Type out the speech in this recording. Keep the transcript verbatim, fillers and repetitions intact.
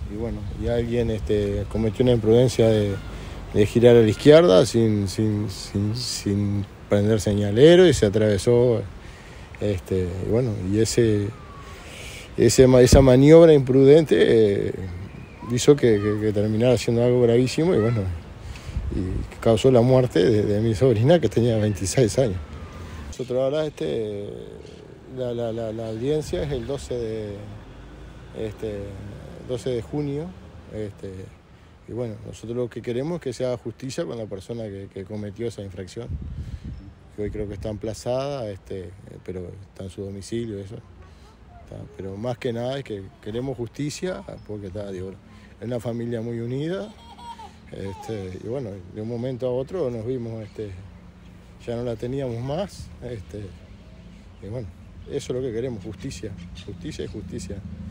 y bueno, y alguien este, cometió una imprudencia de, de girar a la izquierda sin, sin, sin, sin prender señalero y se atravesó, este, y bueno, y ese, ese esa maniobra imprudente eh, hizo que, que, que terminara siendo algo gravísimo y bueno, y causó la muerte de, de mi sobrina que tenía veintiséis años. Nosotros ahora este, la, la, la, la audiencia es el doce de, este, doce de junio, este, y bueno, nosotros lo que queremos es que se haga justicia con la persona que, que cometió esa infracción, que hoy creo que está emplazada, este, pero está en su domicilio, eso. Está, pero más que nada es que queremos justicia, porque está, digo, es una familia muy unida, este, y bueno, de un momento a otro nos vimos, este, ya no la teníamos más, este, y bueno, eso es lo que queremos, justicia, justicia y justicia.